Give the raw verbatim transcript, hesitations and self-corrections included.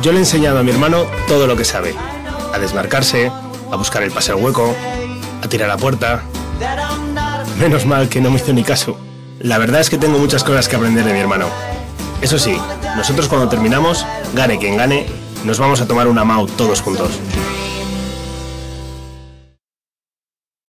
Yo le he enseñado a mi hermano todo lo que sabe. A desmarcarse, a buscar el pase al hueco, a tirar a puerta. Menos mal que no me hizo ni caso. La verdad es que tengo muchas cosas que aprender de mi hermano. Eso sí, nosotros cuando terminamos, gane quien gane, nos vamos a tomar una M A U todos juntos.